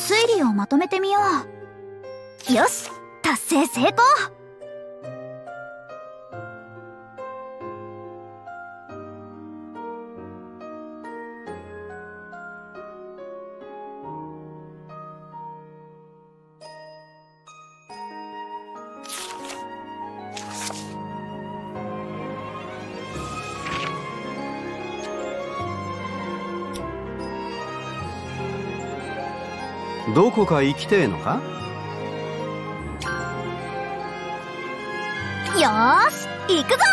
推理をまとめてみよう。よし、達成成功。 どこか行きてえのか？ よーし、行くぞ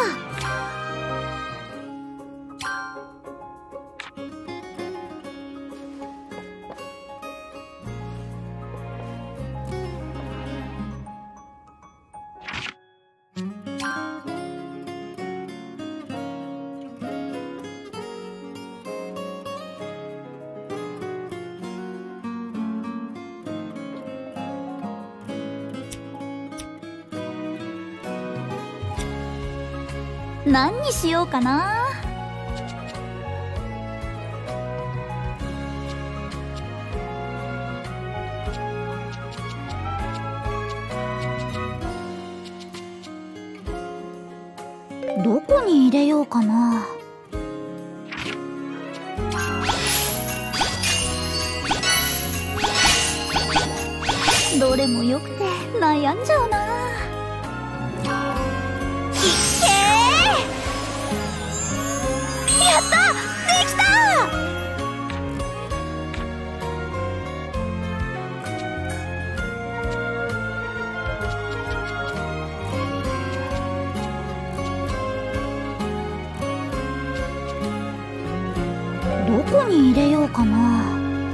何にしようかな。どこに入れようかな。どれもよくて悩んじゃうな。やった！できた！どこに入れようかな。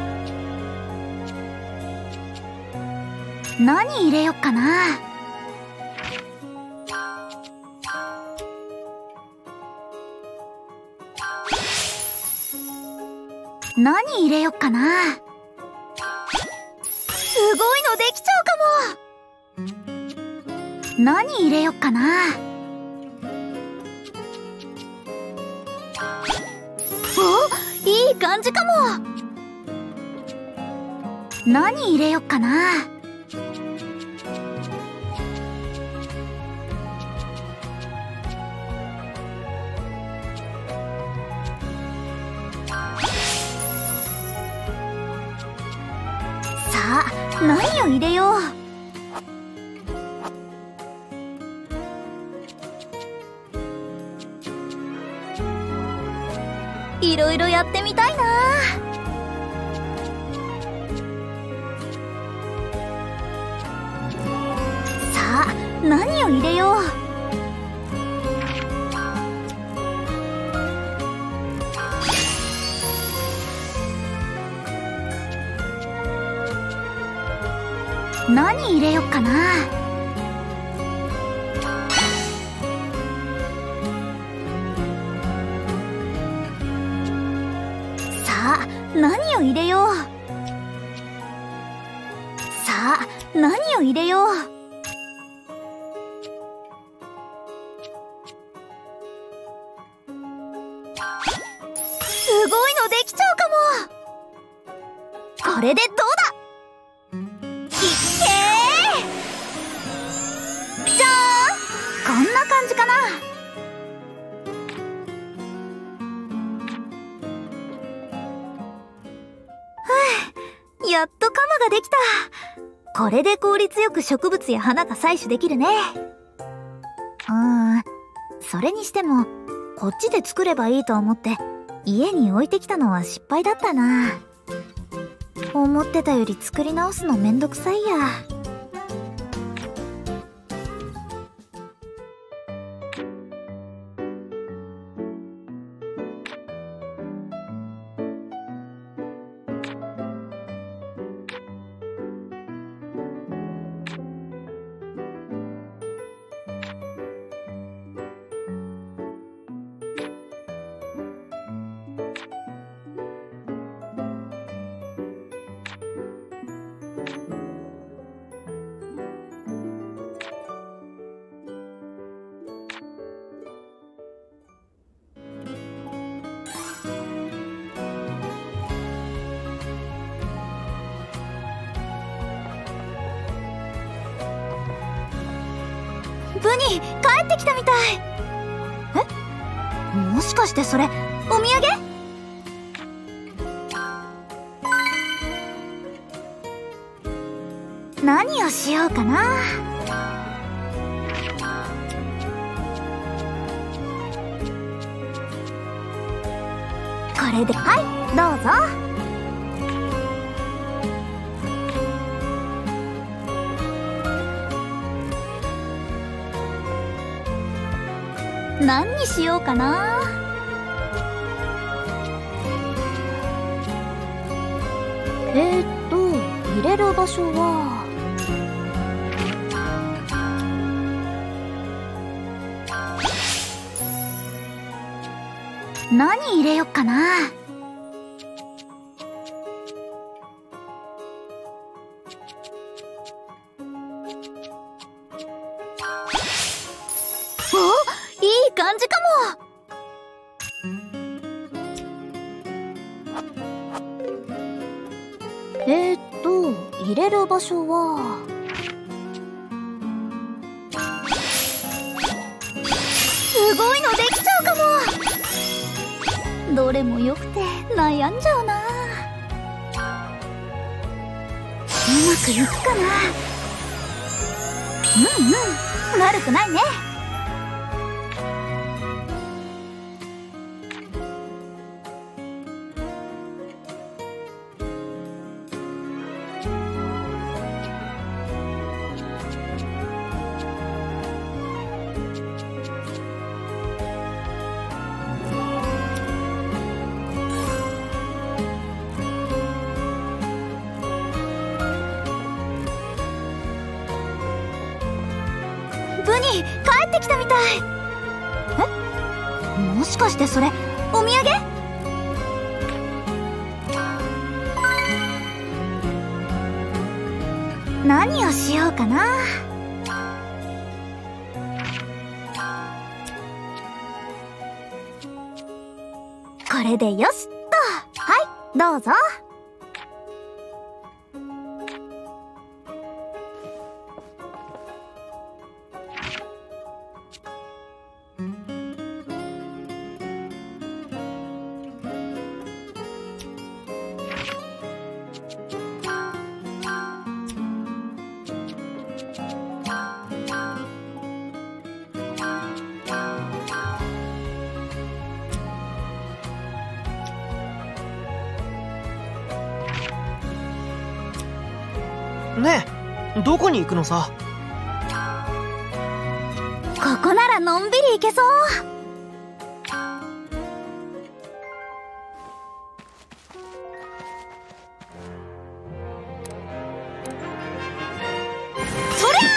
何入れよっかな。何入れよっかな。すごいのできちゃうかも。何入れよっかな。お、いい感じかも。何入れよっかな。さあ、何を入れよう。いろいろやってみたいな。さあ、何を入れよう。何入れよっかな。さあ、何を入れよう。さあ、何を入れよう。すごいのできちゃうかも。これでどうだ。じゃーん、こんな感じかな。やっと鎌ができた。これで効率よく植物や花が採取できるね。それにしてもこっちで作ればいいと思って家に置いてきたのは失敗だったな。思ってたより作り直すのめんどくさいや。 ブニー帰ってきたみたい。え、もしかしてそれお土産？何をしようかな。これで、はい、どうぞ。何にしようかな。入れる場所は何入れよっかな。お、いい感じかも。入れる場所はすごいのできちゃうかも。どれもよくて悩んじゃうな。うまくいくかな。悪くないね。ブニー帰ってきたみたい。え、もしかしてそれお土産？何をしようかな。これでよしっと。はい、どうぞ。 ねえ、どこに行くのさ。 ここならのんびり行けそう。そりゃ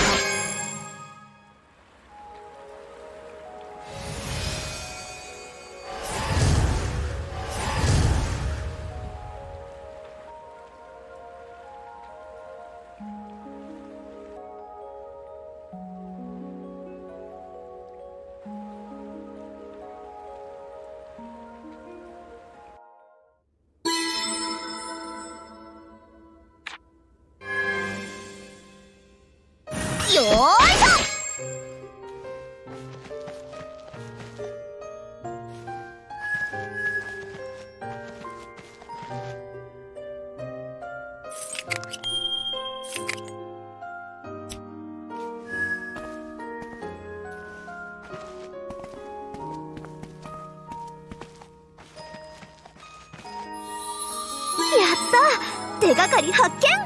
よーいしょ。やった、手がかり発見。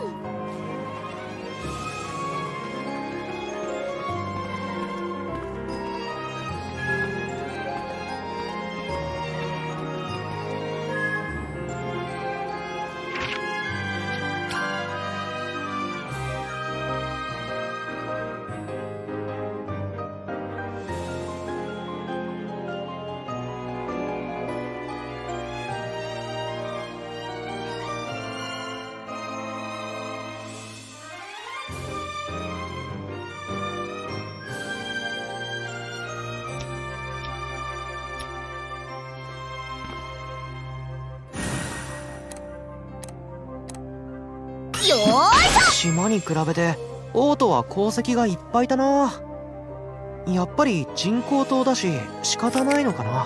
よーいしょ。 島に比べて王都は鉱石がいっぱいだな。 やっぱり人工島だし仕方ないのかな。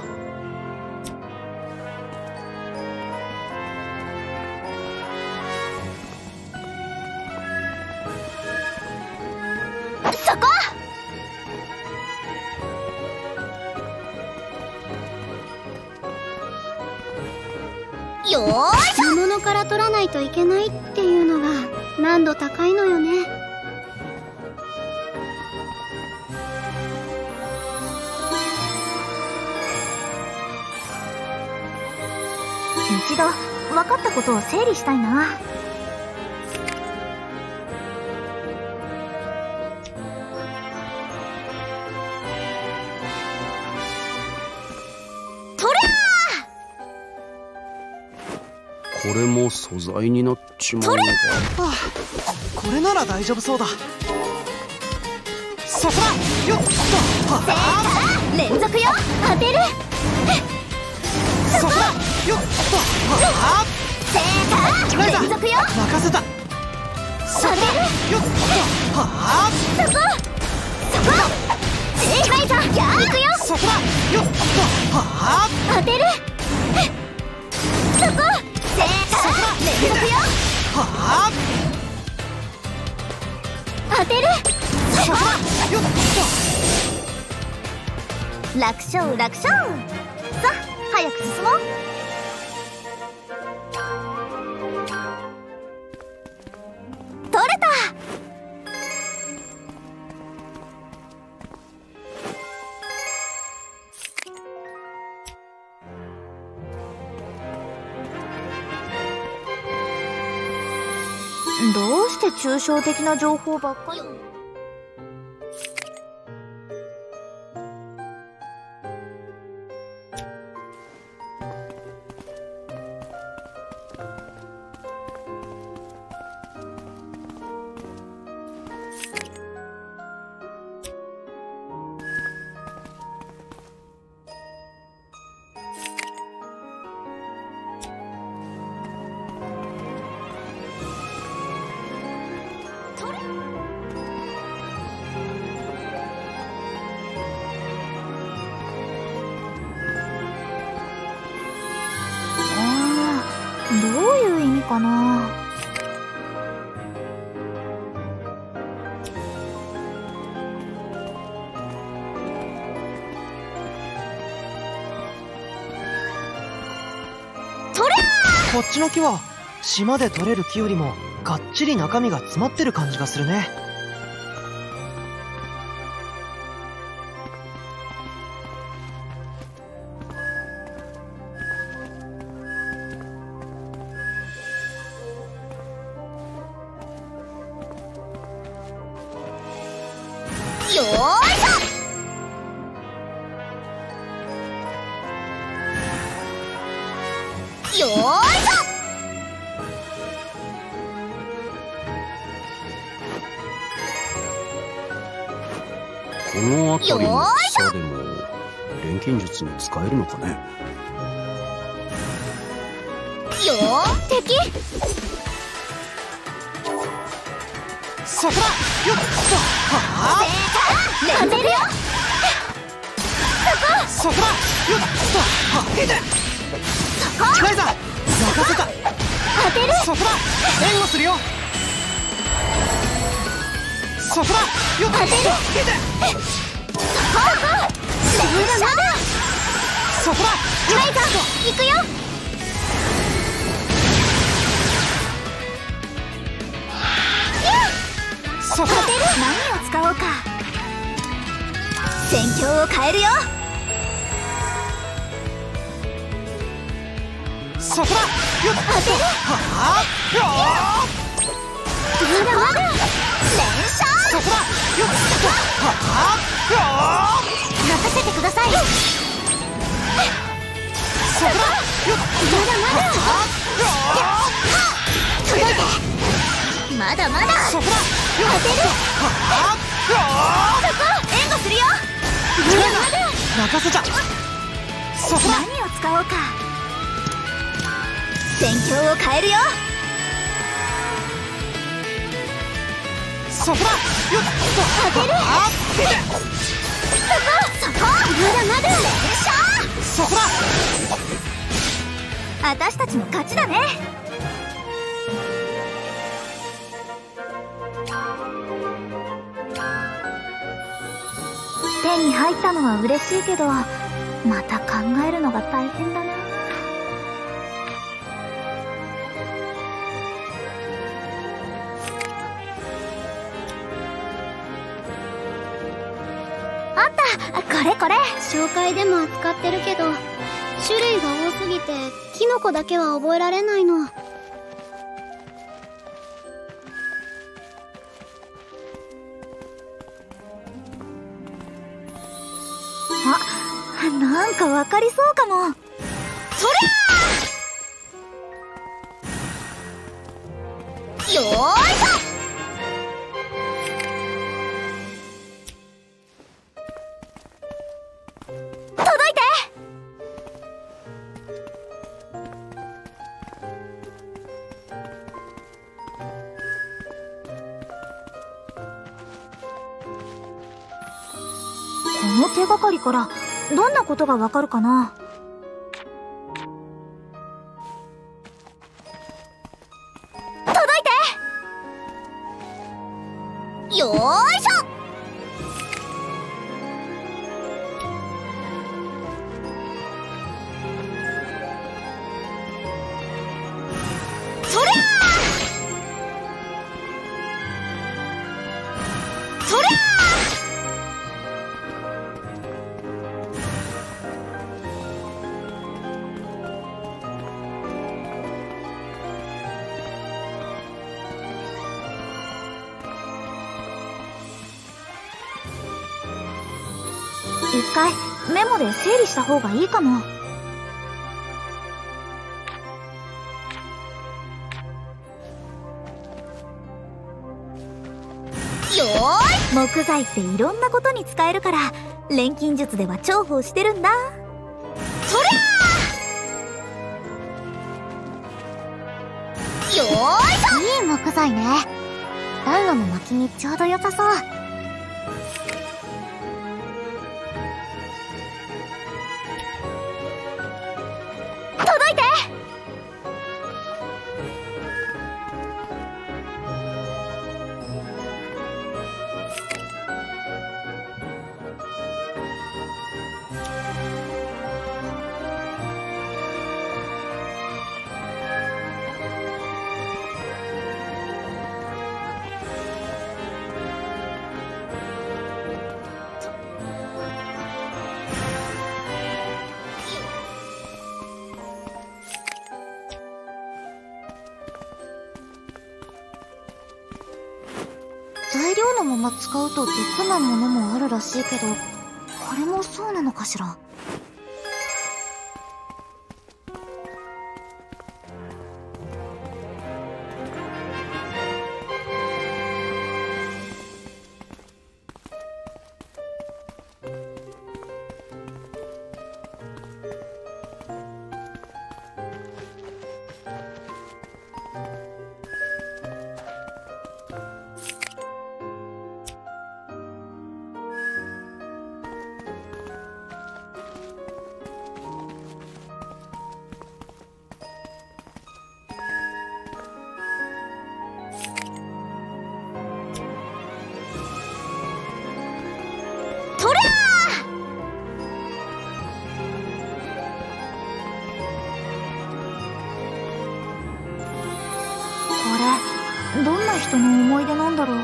そこ。よーいしょ。 魔物から取らないといけないっていうのが難度高いのよね。 一度分かったことを整理したいな。 これも素材になっちまうのか。 これなら大丈夫そうだ。そこだ。よっと。 連続よ。当てる。 そこだ。よっと。 正解。連続よ。 任せた。 当てる。 よっと。 そこ。正解だ。行くよ。 そこだ。よっと。 当てる。そこ。正解。連続よ。当てる。 そこだ。よっと。楽勝楽勝。さあ早く進もう。取れた。どうして抽象的な情報ばっかり。どういう意味かな。 こっちの木は島で採れる木よりもがっちり中身が詰まってる感じがするね。 よーいしょ。よーいしょ。 この辺りの草でも錬金術に使えるのかね。 よー敵。 そこだ。よっと。 当てるよ。 そこだ。よっと。近いぞ。任せた。 当てる。 そこだ。援護するよ。そこだ。よっと。 当てる。 そこだ。 近いぞ。行くよ。 そこだ。 何を使おうか。戦況を変えるよ。 そこだ。よっ当てる。まだまだ。連射。 そこだ。よっ任せてください。 そこだ。よっまだまだ。届いて。まだまだ。 そこだ。 当てる。そこ援護するよ。まだまだ。 任せた。そこだ。 何を使おうか。戦況を変えるよ。 そこだ。よっ当てる。 そこまだまだ連勝。 そこだ。 私たちの勝ちだね。手に入ったのは嬉しいけど、また考えるのが大変だな。あった、これこれ。 紹介でも扱ってるけど、種類が多すぎてキノコだけは覚えられないの。 あ、なんかわかりそうかも。そりゃー！よーいしょ！届いて！この手がかりからどんなことがわかるかな？届いて！よーいしょ！そりゃー！そりゃー！一回メモで整理した方がいいかも。よーい！木材っていろんなことに使えるから錬金術では重宝してるんだ。そりゃー！よーいしょ！いい木材ね。暖炉の薪にちょうど良さそう。届いて！材料のまま使うと毒なものもあるらしいけど、これもそうなのかしら。そりゃー！これどんな人の思い出なんだろう。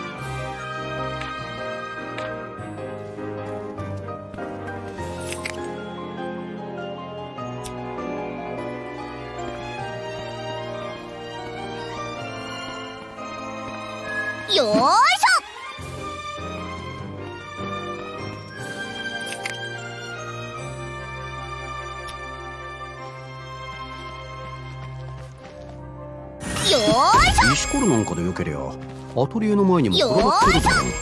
よーいしょ！よーいしょ！ 石ころなんかでよけりゃアトリエの前にも転がってるだろう。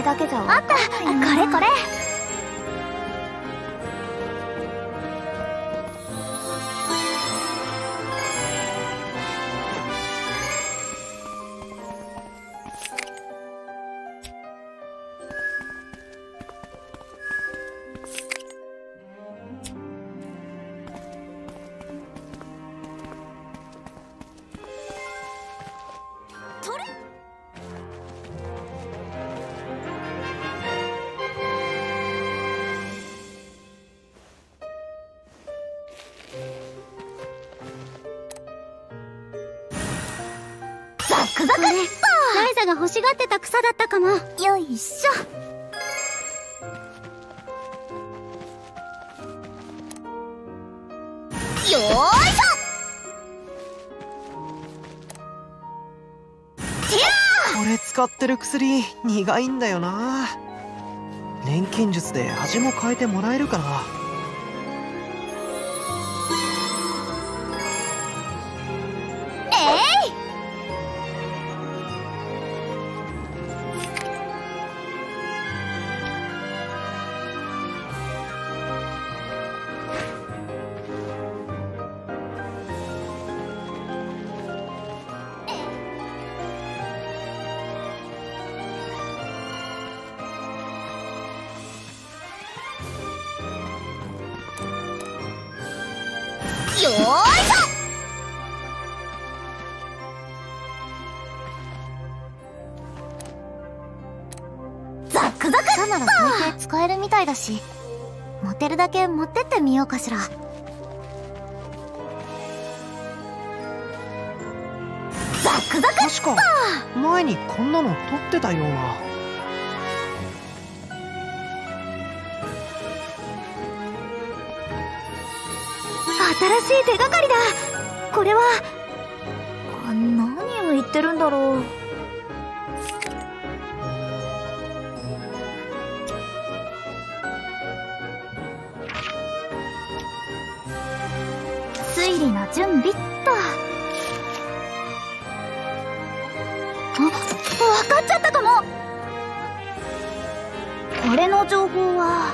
れだけじゃあった。これこれ。 これライザが欲しがってた草だったかも。 よいしょ。よーいしょ。 これ使ってる薬苦いんだよな。錬金術で味も変えてもらえるかな。 よーいしょ。ザックザク。草なら大抵使えるみたいだし、持てるだけ持ってってみようかしら。ザックザク。 確か前にこんなの取ってたような。 新しい手がかりだ。これは何を言ってるんだろう。推理の準備っと。分かっちゃったかも。これの情報は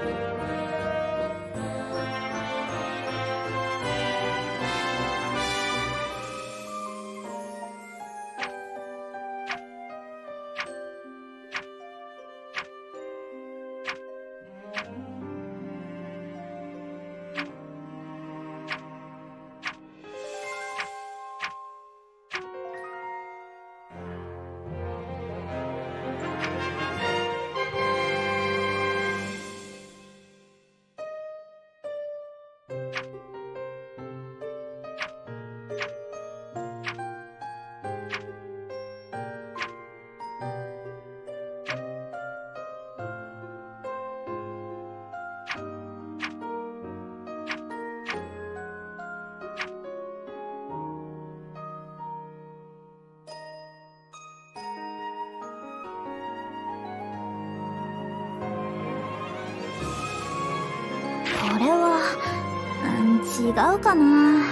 これは違うかな。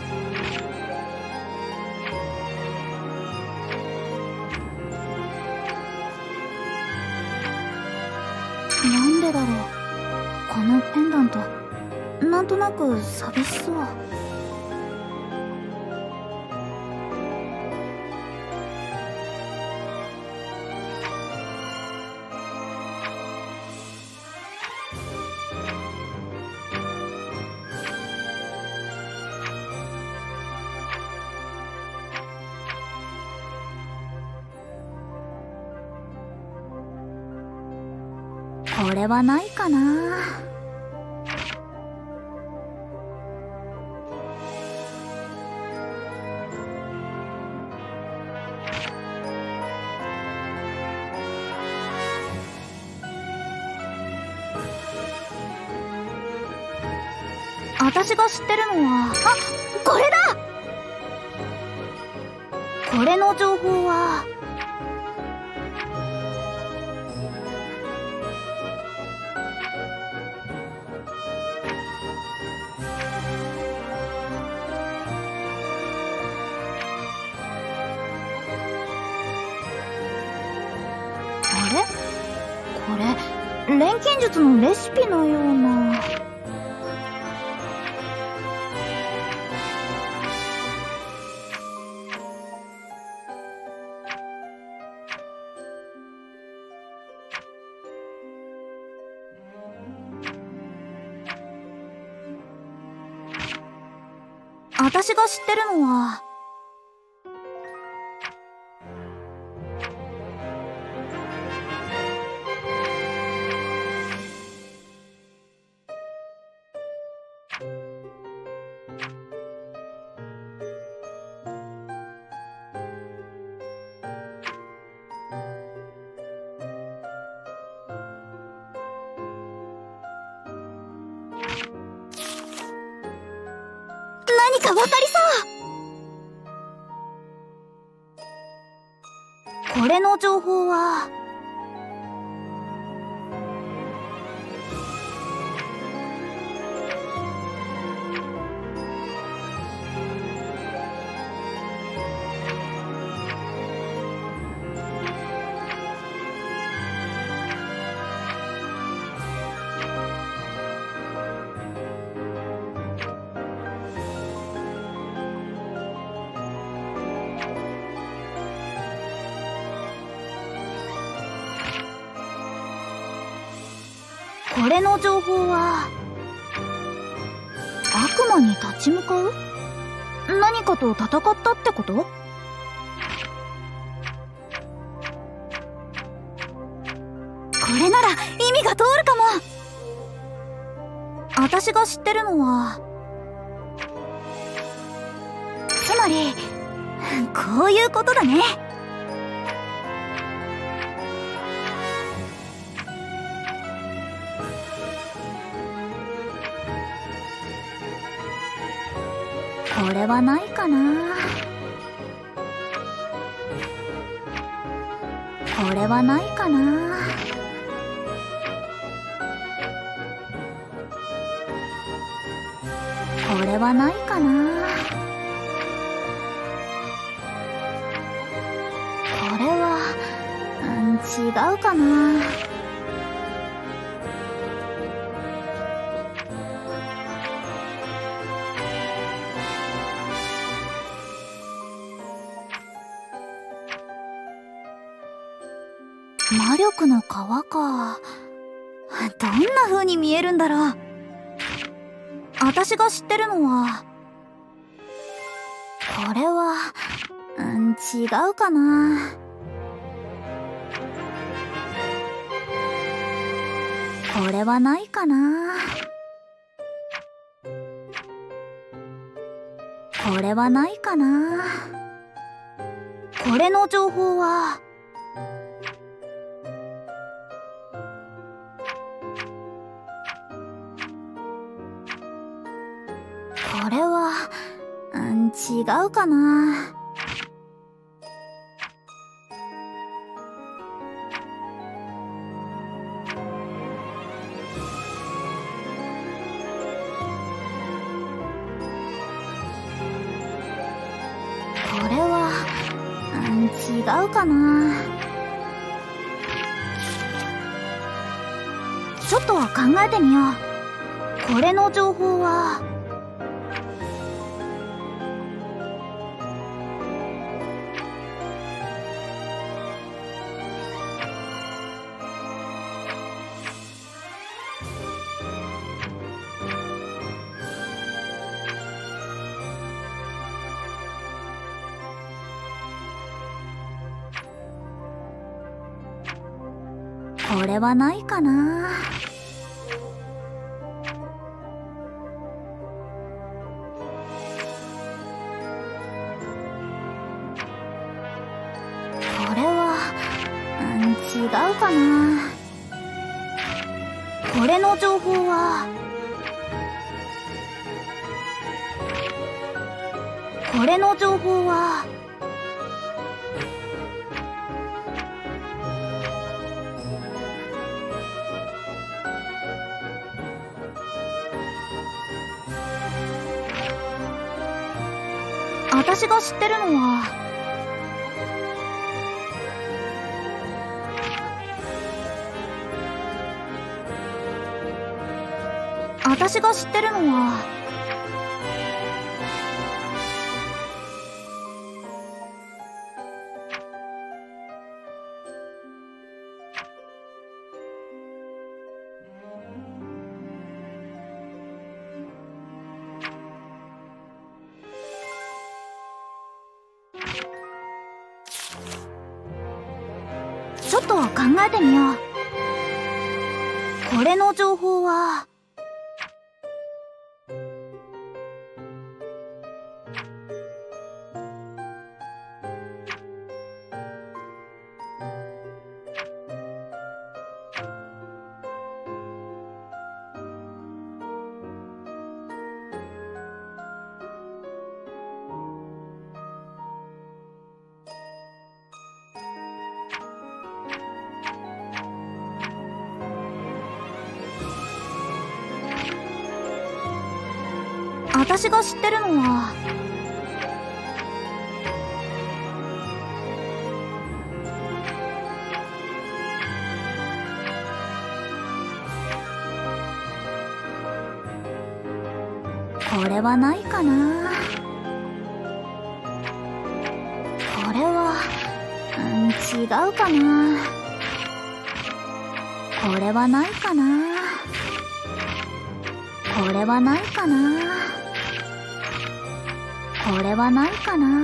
なんでだろう。このペンダントなんとなく寂しそう。これはないかな。私が知ってるのは、これだ。これの情報はあれ？ れ錬金術のレシピのような。私が知ってるのは、何かわかりそう。これの情報は、これの情報は、悪魔に立ち向かう？何かと戦ったってこと？これなら意味が通るかも。私が知ってるのは、つまりこういうことだね。これはないかな。これはないかな。これはないかな。これは、違うかな。魔力の川か。どんな風に見えるんだろう。私が知ってるのは、これは、違うかな。これはないかな。これはないかな。これの情報は、これは、違うかな。これは、違うかな。ちょっと考えてみよう。これの情報は、これはないかな。これは、違うかな。これの情報は、これの情報は、私が知ってるのは、 私が知ってるのはちょっと考えてみよう。これの情報は私が知ってるのはこれはないかな。これは、違うかな。これはないかな。これはないかな。これはないかな。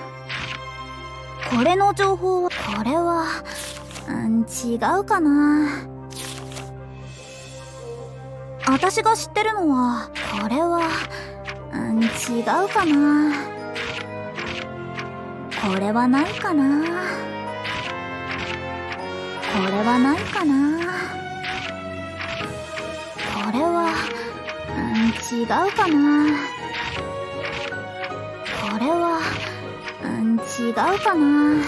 これの情報は、これは、違うかな。私が知ってるのは、これは、違うかな。これはないかな。これはないかな。これは、違うかな。これは、違うかな。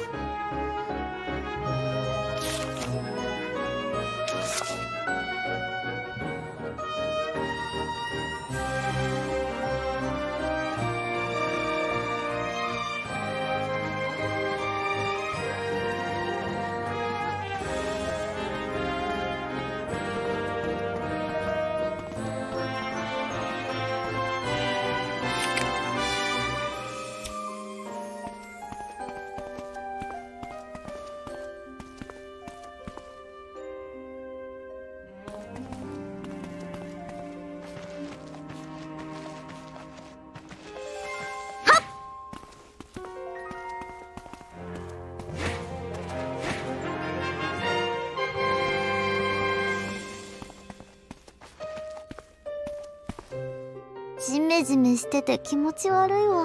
ジメジメしてて気持ち悪いわ。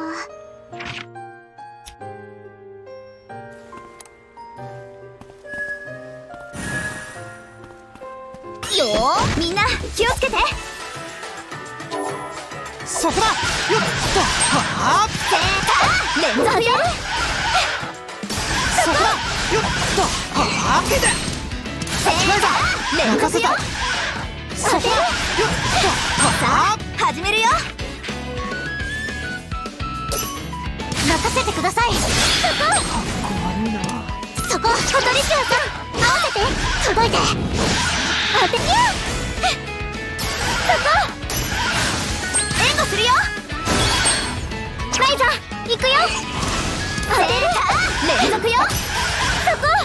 よー、みんな気をつけて。 そこだ。よっと。はあ。 連続よ。 そこだ。よっと。はあ。けで。 連続よ。 そこだ。よっと。はあ。 始めるよ。任せてください。 悪いな。 そこ、ポトリシアさん、合わせて。届いて。当てにゃ。そこ。援護するよ。ライザー、行くよ。当てる。連続よ。そこ。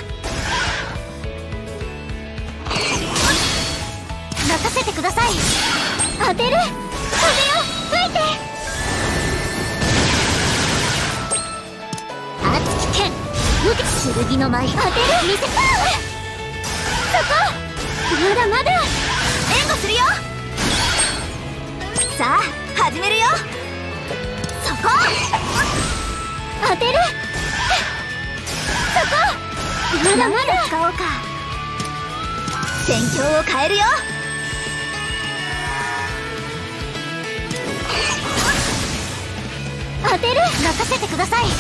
任せてください。当てる。風よ、吹いて。熱き剣、剣の舞。当てる。見せた。そこ。まだまだ。援護するよ。さあ、始めるよ。そこ。当てる。そこ。まだまだ。使おうか。戦況を変えるよ。当てる。任せてください。そこ。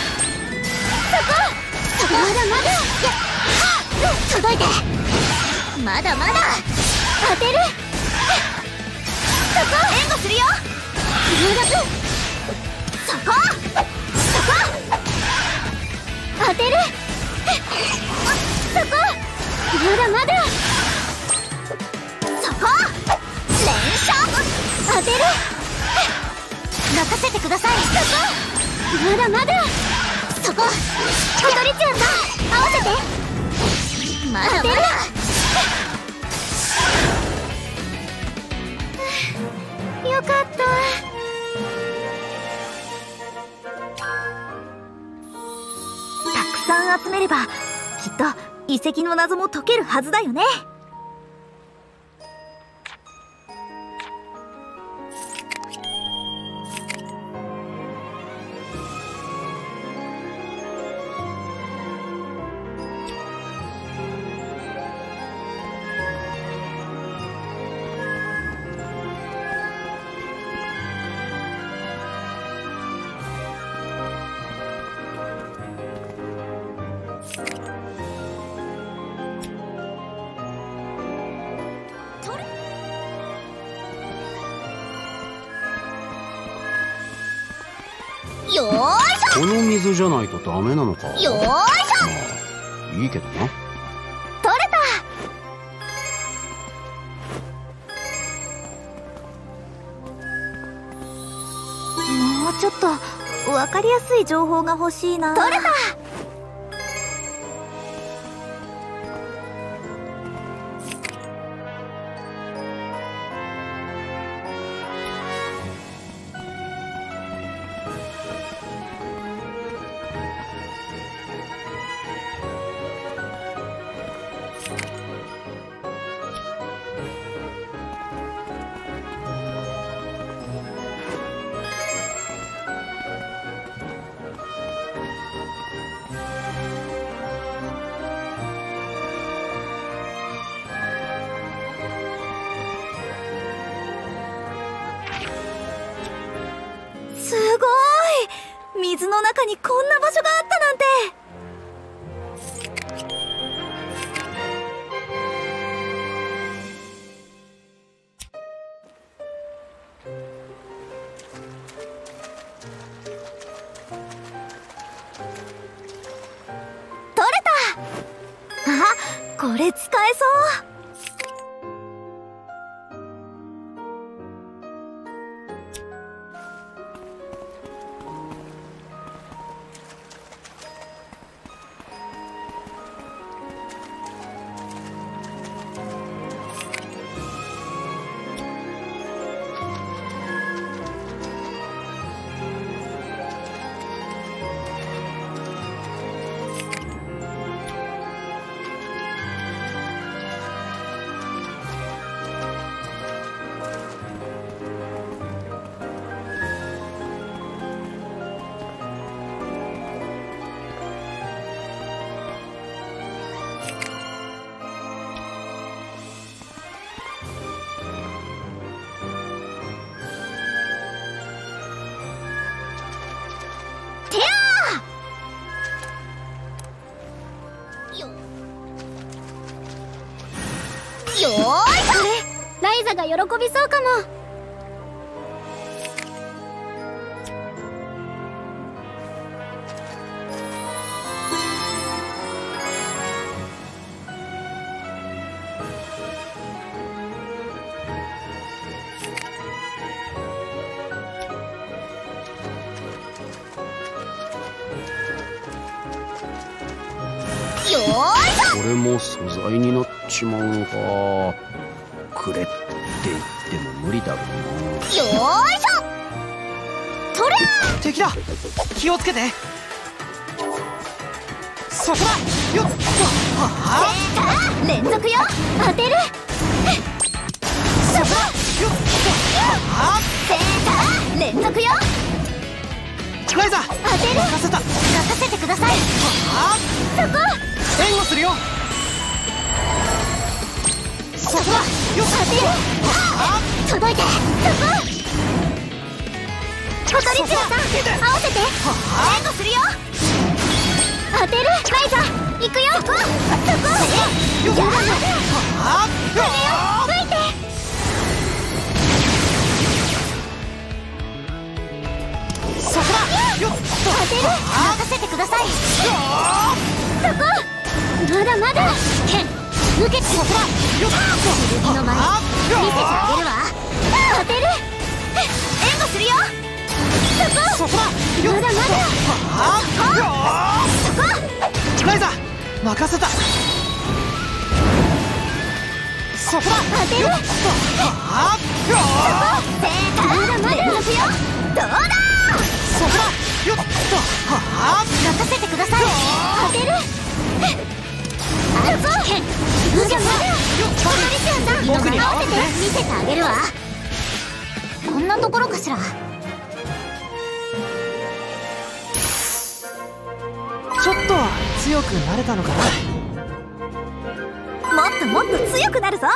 まだまだ。届いて。まだまだ。当てる。そこ。援護するよ。そこ。そこ。当てる。そこ。まだまだ。そこ。連射。 当てる。任せてください。そこ。まだまだ。そこ。トトリチューさん、合わせて。まだまだ。よかった。たくさん集めればきっと遺跡の謎も解けるはずだよね。よーいしょ。 この水じゃないとダメなのか。 よーいしょ。 まあいいけどな。 取れた。もうちょっと分かりやすい情報が欲しいな。取れた。すごい。水の中にこんな場所があったなんて。取れた。あ、これ使えそう。よーいしょ。 ライザが喜びそうかも。 よーいしょ。 これも素材になっちまうのか。くれって言っても無理だろうな。 よーいしょ。とりゃー。 敵だ。気をつけて。そこだ。よっ。はあ、連続よ。当てる。そこ。 よっ。はセーター連続よ。 ライザ。 当てる。 任せた。 任せてください。 はそこ。 援護するよ。そこだ。よっ。 当てる。届いて。そこ。小鳥ちゃんさん、合わせて。援護するよ。当てる。ライザ行くよ。そこ。そこ。 よっ。 やー。 は吹いて。 そこだ。よっ。 当てる。任せてください。そこ。まだまだ。受けて。そこだ。 よっ。 剣の前見せてあげるわ。当てる。 援護するよ。 そこだ。 まだまだ。 ライザ任せた。そこだ。 当てる。まだまだ。連続よ。どうだ。 そこだ。よっと。 任せてください。当てる。あるぞ。まだまだ。トリシアさん、 僕に合わせて見せてあげるわ。こんなところかしら。もちょっとは強くなれたのかな。 っともっと強くなるぞ。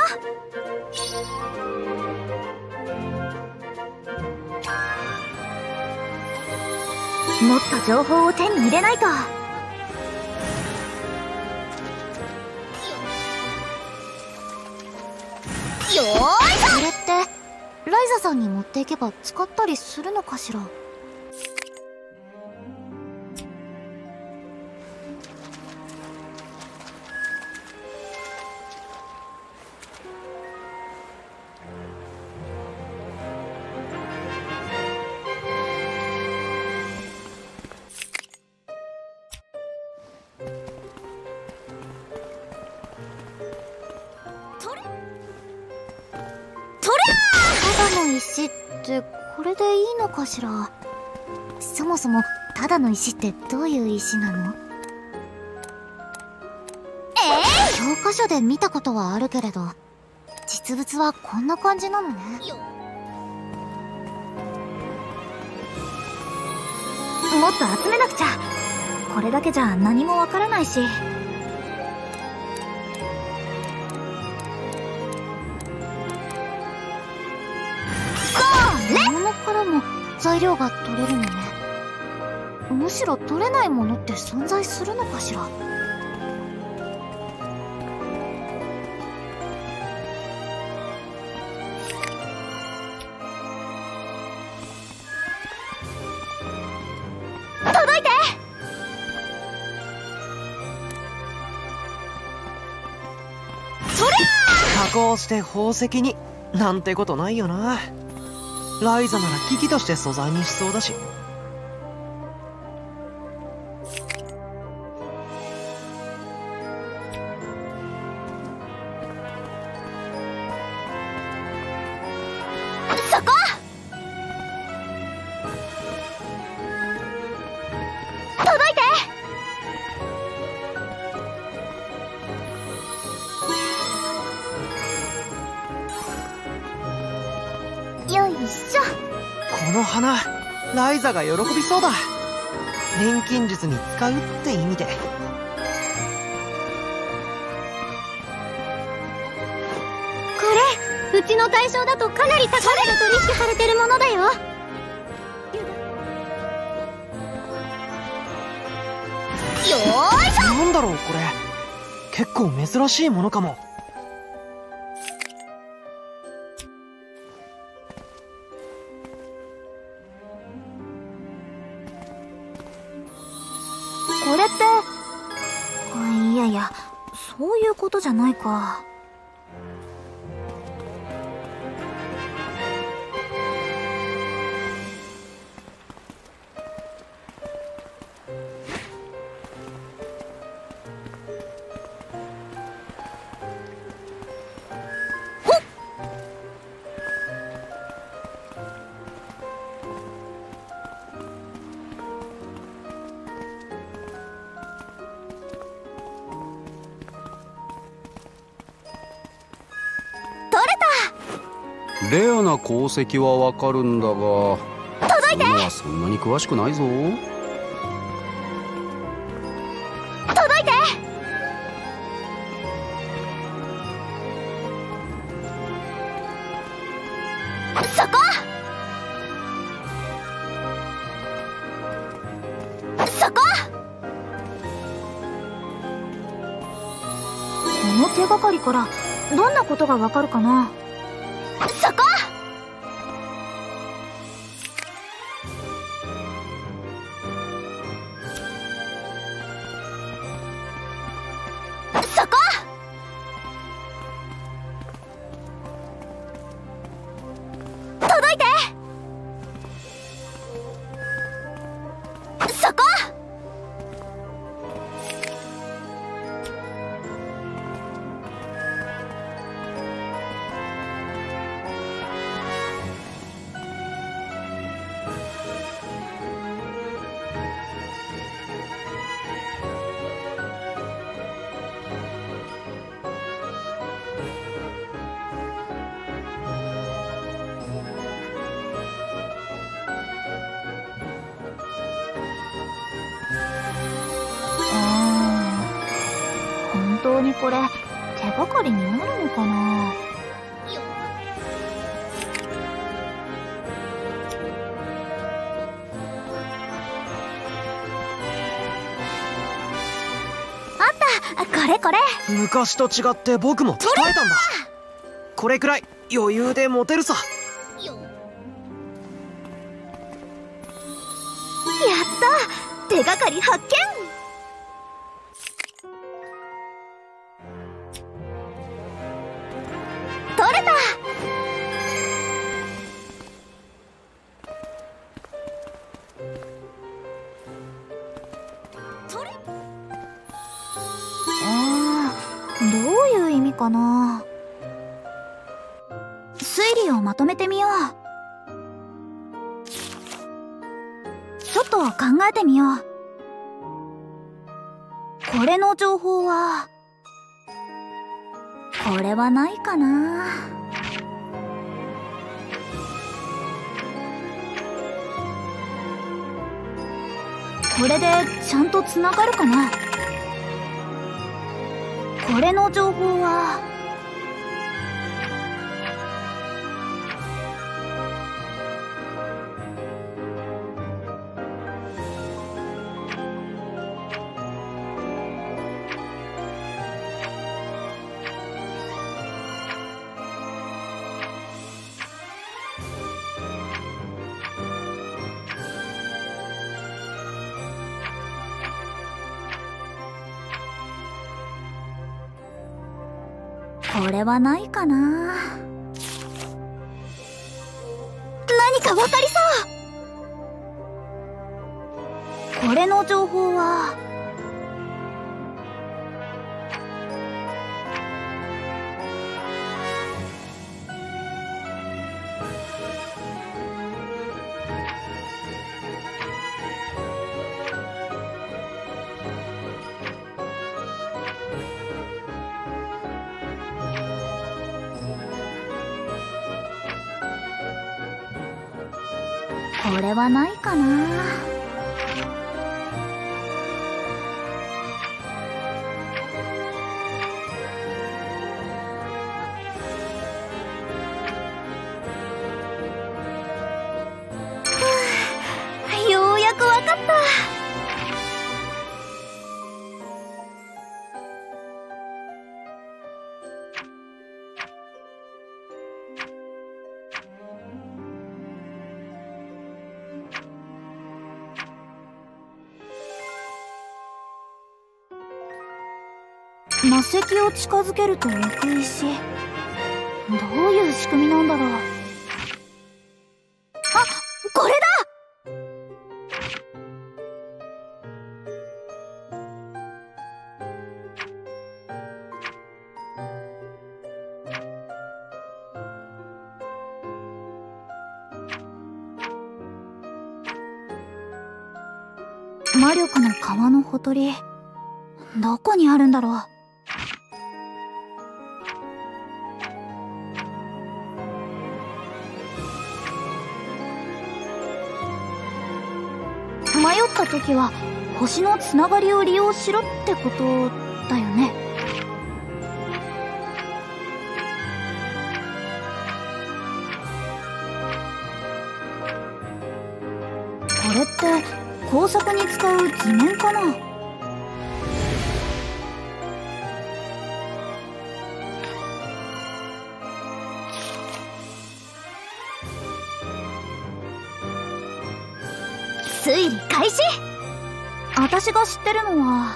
もっと情報を手に入れないと。よーいしょ。これってライザさんに持っていけば使ったりするのかしら。ただの石ってこれでいいのかしら。そもそもただの石ってどういう石なの？教科書で見たことはあるけれど、実物はこんな感じなのね。もっと集めなくちゃ。これだけじゃ何もわからないし。物からも材料が取れるのね。むしろ取れないものって存在するのかしら。届いて。そりゃ加工して宝石になんてことないよな。ライザなら機器として素材にしそうだし。 そこ。届いて。よいしょ。 この花ライザが喜びそうだ。錬金術に使うって意味で。 これうちの対象だとかなり高値で取引されてるものだよ。 よーいしょ。 なんだろうこれ。結構珍しいものかも。 これっていやいや、そういうことじゃないか。 レアな鉱石はわかるんだが、 届いて。 はそんなに詳しくないぞ。 届いて。そこ。そこ。この手がかりからどんなことがわかるかな。そこ。そこ。届いて。 これ手がかりになるのかな。あった、これこれ。 昔と違って僕も鍛えたんだ。これくらい余裕で持てるさ。 やった、手がかり発見。取れた。どういう意味かな。推理をまとめてみよう。ちょっと考えてみよう。これの情報はこれはないかな。これでちゃんとつながるかな。これの情報はこれはないかな。何かわかりそう。これの情報はこれはないかな。ようやくわかった。魔石を近づけると浮く石。どういう仕組みなんだろう。あ、これだ。魔力の川のほとり、どこにあるんだろう。迷った時は星のつながりを利用しろってことだよね。これって工作に使う図面かな。推理開始。私が知ってるのは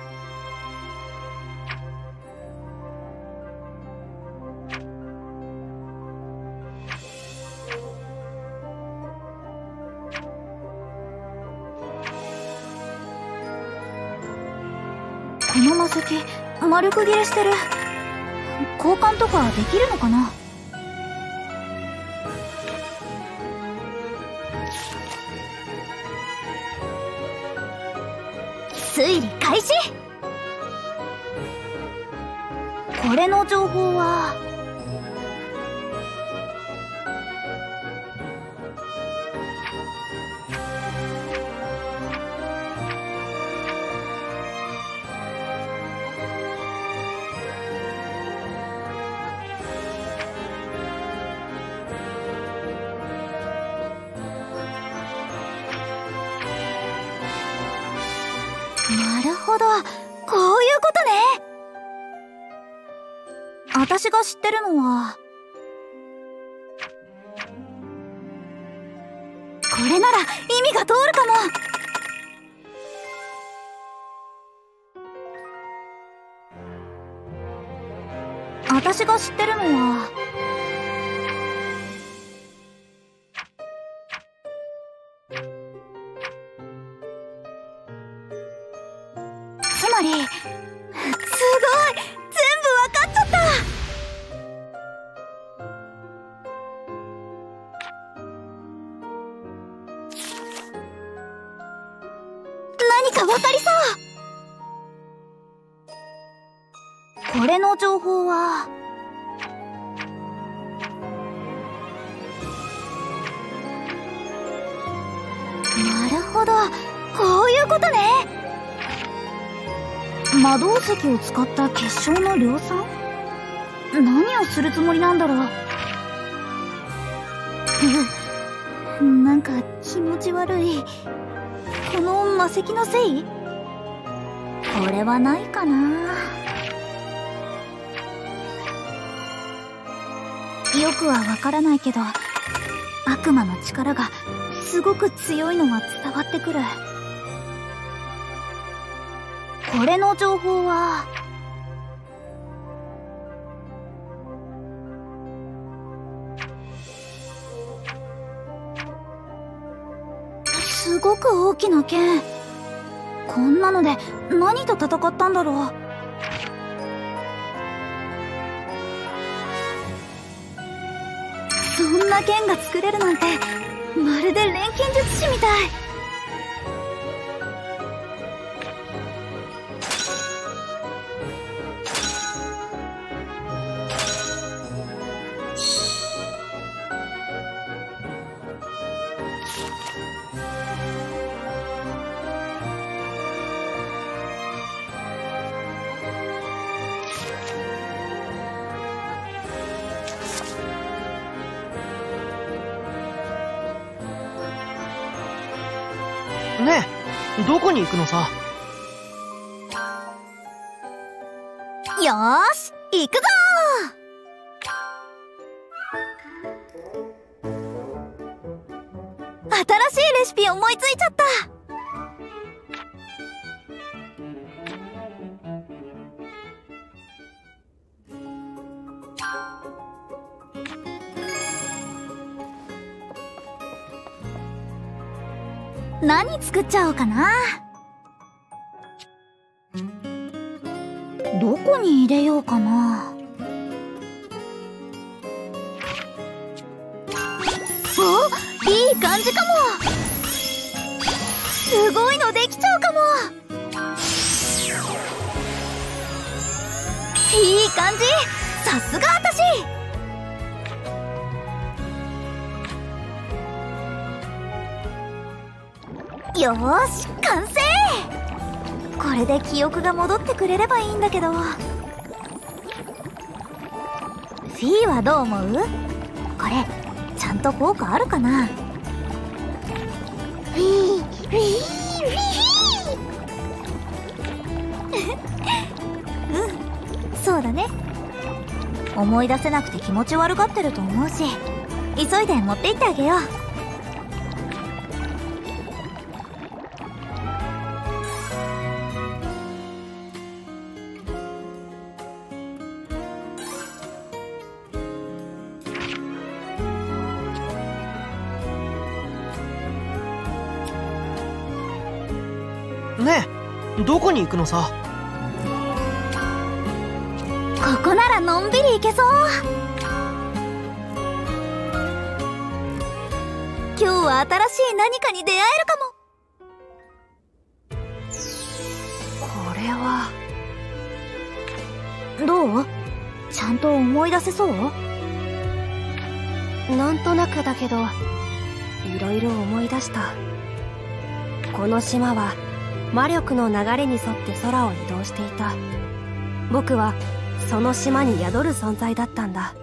この魔石丸く切れしてる。交換とかできるのかな。推理開始。これの情報は私が知ってるのは、これなら意味が通るかも。私が知ってるのは、つまり、すごい、全部わかっちゃった。何かわかりそう。これの情報は、なるほど、こういうことね。魔導石を使った結晶の量産？何をするつもりなんだろう。なんか気持ち悪い。この魔石のせい？これはないかな。よくはわからないけど、悪魔の力がすごく強いのは伝わってくる。これの情報は、すごく大きな剣。こんなので何と戦ったんだろう。そんな剣が作れるなんて、まるで錬金術師みたい。 ねえ、どこに行くのさ。 よーし、行くぞー。新しいレシピ思いついちゃった。何作っちゃおうかな。どこに入れようかな。お、いい感じかも。すごいのできちゃうかも。いい感じ。さすが私。よーし、完成。これで記憶が戻ってくれればいいんだけど。フィーはどう思う？これちゃんと効果あるかな？フィーフィーフィーうん、そうだね。思い出せなくて気持ち悪がってると思うし、急いで持って行ってあげよう。 ねえ、どこに行くのさ。 ここならのんびり行けそう。今日は新しい何かに出会えるかも。これはどう？ちゃんと思い出せそう？ なんとなくだけど、いろいろ思い出した。この島は魔力の流れに沿って空を移動していた。僕はその島に宿る存在だったんだ。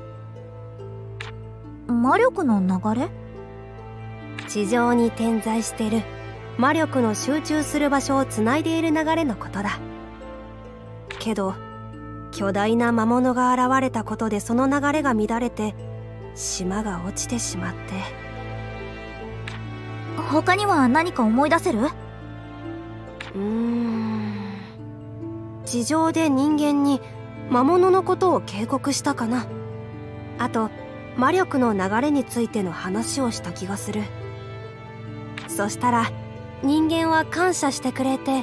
魔力の流れ？ 地上に点在してる魔力の集中する場所をつないでいる流れのことだ。けど巨大な魔物が現れたことでその流れが乱れて島が落ちてしまって。 他には何か思い出せる？ 地上で人間に魔物のことを警告したかな。あと魔力の流れについての話をした気がする。そしたら人間は感謝してくれて、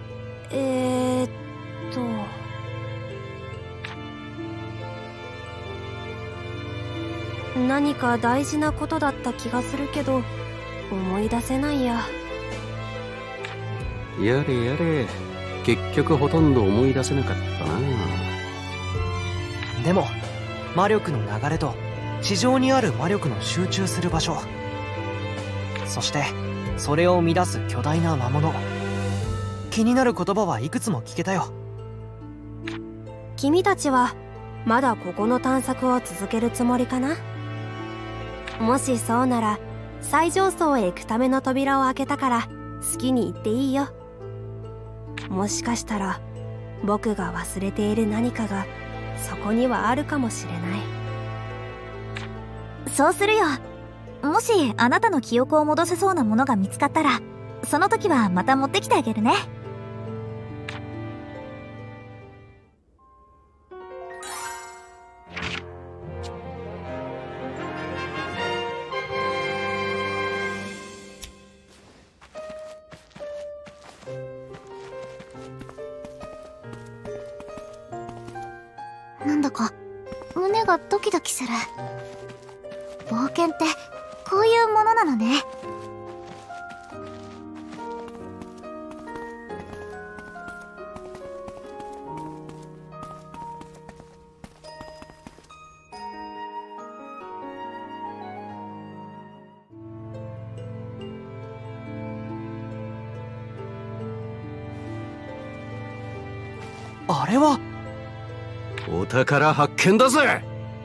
何か大事なことだった気がするけど思い出せないや。 やれやれ、結局ほとんど思い出せなかったな。 でも魔力の流れと地上にある魔力の集中する場所、そしてそれを乱す巨大な魔物、気になる言葉はいくつも聞けたよ。 君たちはまだここの探索を続けるつもりかな？もしそうなら最上層へ行くための扉を開けたから好きに行っていいよ。もしかしたら僕が忘れている何かがそこにはあるかもしれない。 そうするよ。もしあなたの記憶を戻せそうなものが見つかったら、その時はまた持ってきてあげるね。 なんだか胸がドキドキする。冒険ってこういうものなのね。 あれはお宝発見だぜ。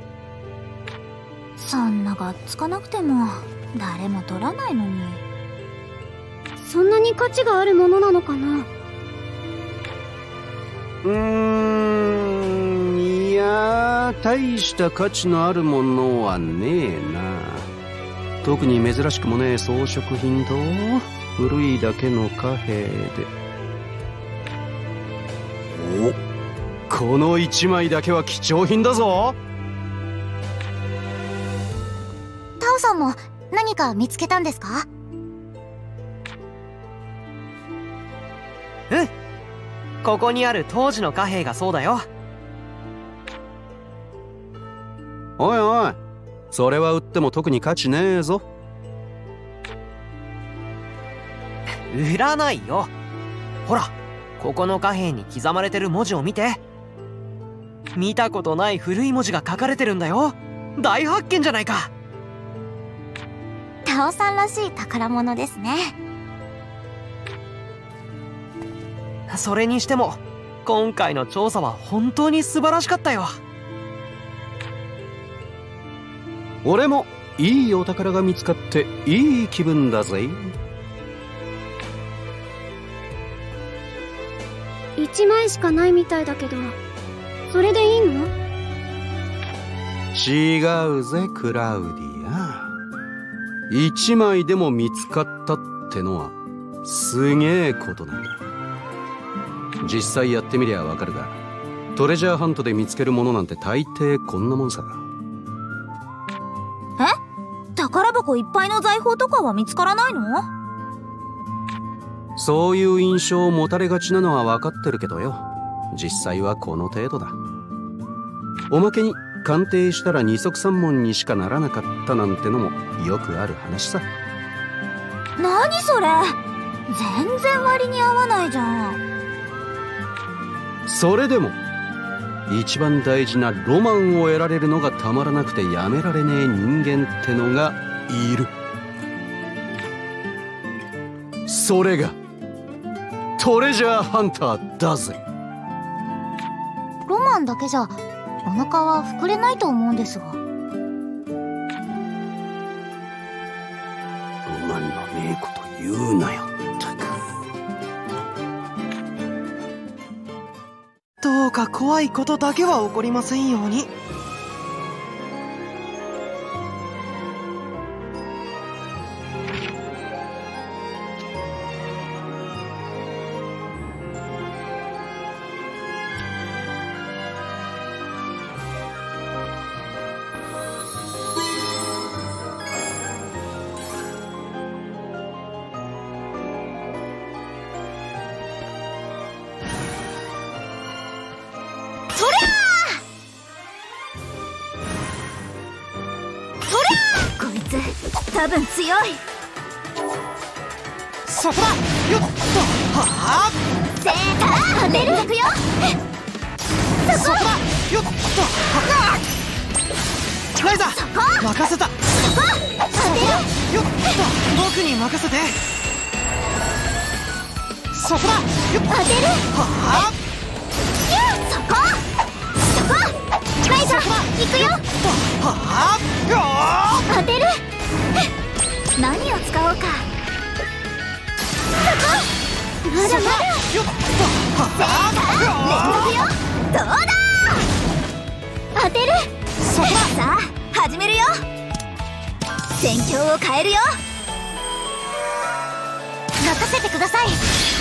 そんながっつかなくても誰も取らないのに。 そんなに価値があるものなのかな？ いやー、大した価値のあるものはねえな。特に珍しくもねえ装飾品と古いだけの貨幣で。お、この一枚だけは貴重品だぞ。 タオさんも何か見つけたんですか？ うん、ここにある当時の貨幣がそうだよ。 おいおい、それは売っても特に価値ねえぞ。 売らないよ。ほら、ここの貨幣に刻まれてる文字を見て。見たことない古い文字が書かれてるんだよ。大発見じゃないか。 タオさんらしい宝物ですね。 それにしても今回の調査は本当に素晴らしかったよ。 俺もいいお宝が見つかっていい気分だぜ。 1枚しかないみたいだけど、それでいいの？ 違うぜクラウディア。1枚でも見つかったってのはすげえことなんだ。実際やってみりゃわかるが、トレジャーハントで見つけるものなんて大抵こんなもんさ。 え？宝箱いっぱいの財宝とかは見つからないの？ そういう印象を持たれがちなのは分かってるけどよ、実際はこの程度だ。おまけに鑑定したら二足三門にしかならなかったなんてのもよくある話さ。 何それ？全然割に合わないじゃん。 それでも一番大事なロマンを得られるのがたまらなくてやめられねえ人間ってのがいる。それがトレジャーハンターだぜ。 ロマンだけじゃお腹は膨れないと思うんですが。 ロマンのねえこと言うなよったく。 とどうか怖いことだけは起こりませんように。 多分強い。 そこだ。よっと。はあ。 セーター連続よ。 そこだ。よっと。はあ。ライザー任せた。そこ当てる。よっと僕に任せて。そこだ。よっ当てる。はあ。 そこライザー行くよ。 はあ。よー当てる。何を使おうか。そこまだまだ。 よっと。はあ。 連続よ。どうだ。当てる。 そこだ。 さあ始めるよ。戦況を変えるよ。任せてください。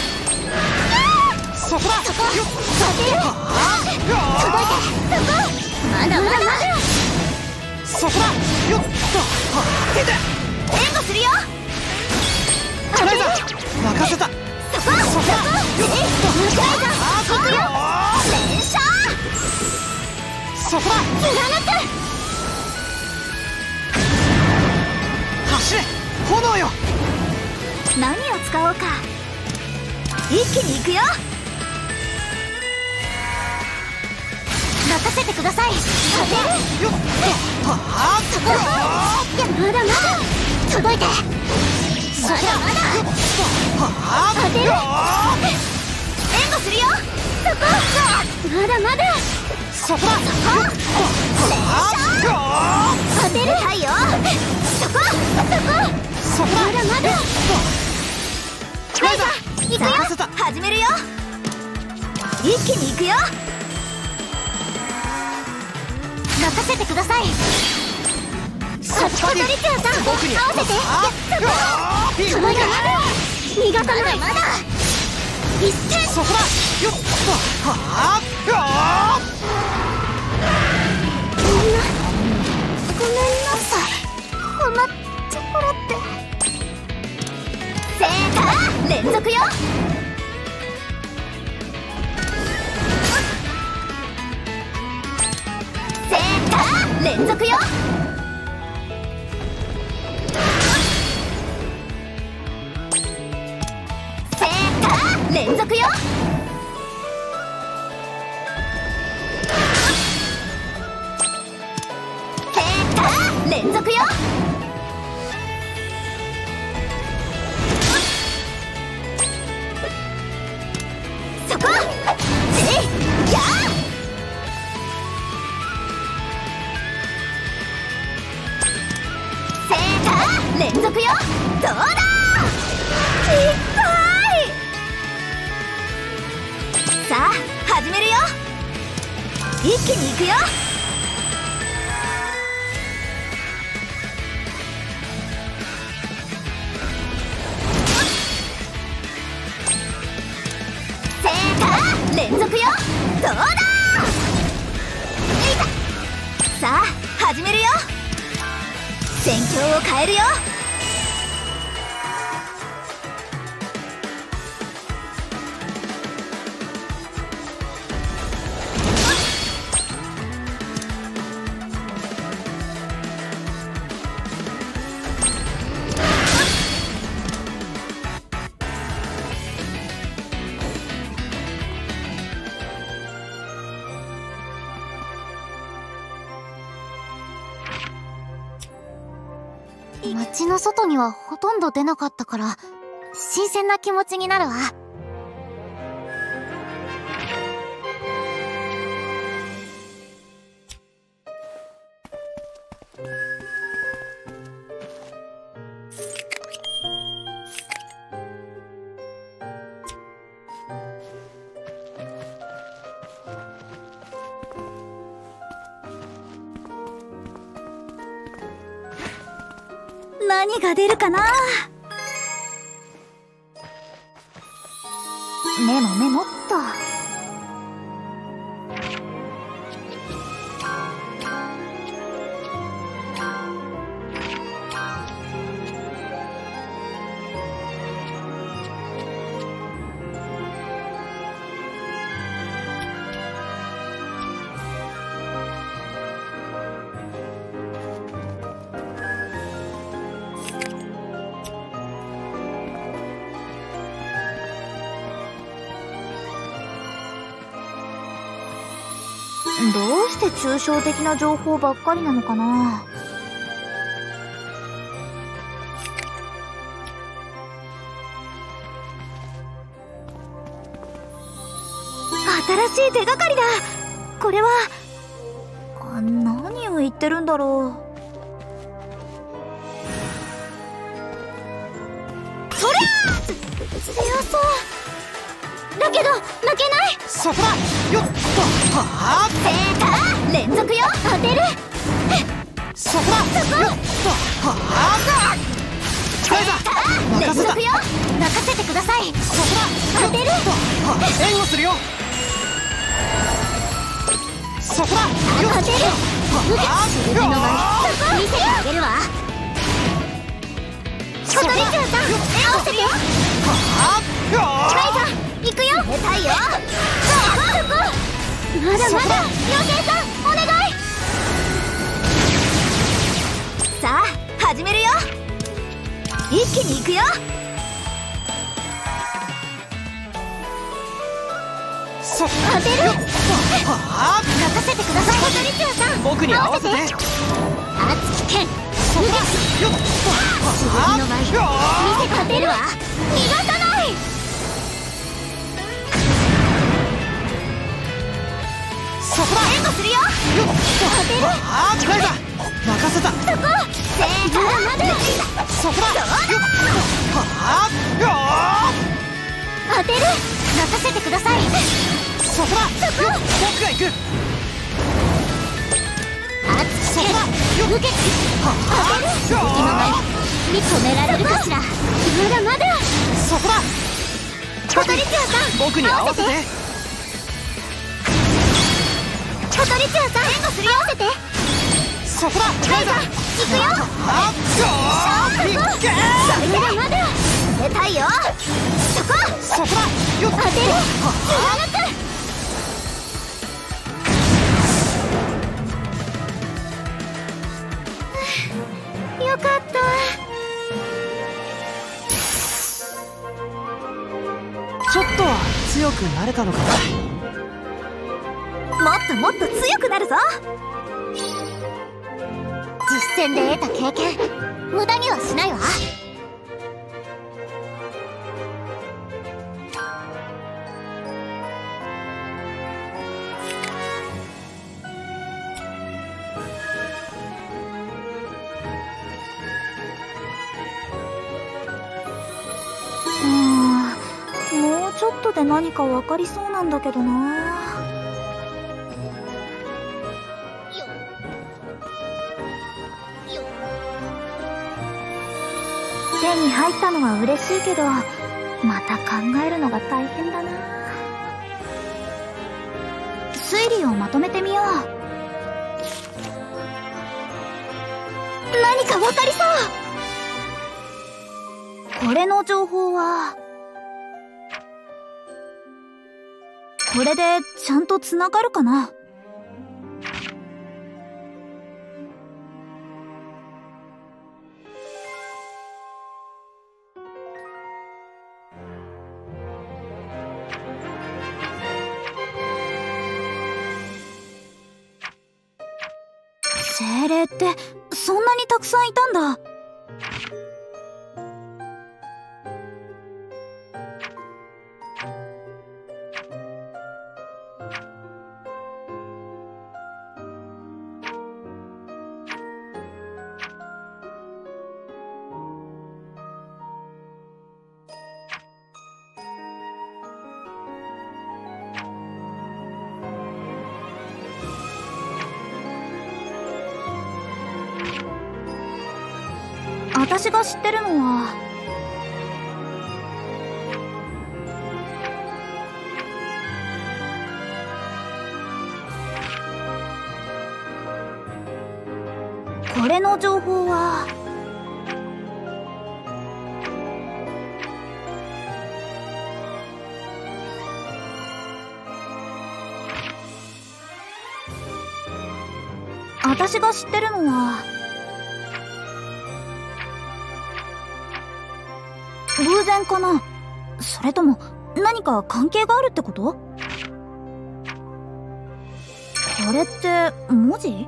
そこだ。 そこ当てる。届いて。そこまだまだ。 そこだ。よっと。出て。 援護するよ。 ライザー任せた。 そこライザー行くよ。連射。 そこだ。 貫く。 走れ炎よ。 何を使おうか。一気に行くよ。任せてください。当てる。 よっと。はあ。 そこまだまだ。届いて。まだまだ。 はあ。 当てる。援護するよ。そこまだまだ。 そこだ。 当てる。はいよ。そこまだまだ。ライザー行くよ。始めるよ。一気に行くよ。任せてください。トリキューさん合わせて。そこまだまだ。逃がさない。まだ一戦。 そこだ。よっと。はあ。 みんなごめんなさい。こんなところって。セーター連続よ。セーター連続よ。セーター連続よ。セーター連続よ。そこやー。セーター連続よ。どうだ。いっぱい。さあ始めるよ。一気に行くよ。セーター連続よ。どうだ。さあ始めるよ。戦況を変えるよ。 街の外にはほとんど出なかったから新鮮な気持ちになるわ。 何が出るかな。メモメモっと。どうして抽象的な情報ばっかりなのかな。新しい手がかりだ。これは何を言ってるんだろう。そりゃー！強そうだけど負けない。 そこだよっとはあ正解連続よ。当てる。 そこだよっとはあ正解連続よ。任せてください。 そこだ当てる。 援護するよ。そこだよっ当てる。剣の前見せてあげるわ。小鳥長さん合わせて。カイさん行くよ。冷たいよ。まだまだ妖精さんお願い。さあ始めるよ。一気に行くよ。当てる。任せてください。小鳥長さん僕に合わせて。 熱き剣無撃。剣の前見せて当てるわ。逃がさない。 そこだ援護するよ。当てる。 カイさん任せた。 そこ正解。 そこだ当てる。任せてください。 そこだ僕が行く。 熱き剣無撃。当てる。敵の前に止められるかしら。まだまだ。 そこだ小鳥長さん僕に合わせて。 小鳥長さん援護するよ。合わせて。 そこだカイさん行くよ。まだまだ冷たいよ。そこそこだよっ当てる。貫く。よかった。 ちょっとは強くなれたのかな。 もっともっと強くなるぞ。実戦で得た経験無駄にはしないわ。もうちょっとで何か分かりそうなんだけどな。手に入ったのは嬉しいけど、また考えるのが大変だな。推理をまとめてみよう。何か分かりそう。これの情報はこれでちゃんとつながるかな。精霊ってそんなにたくさんいたんだ。 私が知ってるのはこれの情報は私が知ってるのは偶然かな？それとも何か関係があるってこと？これって文字？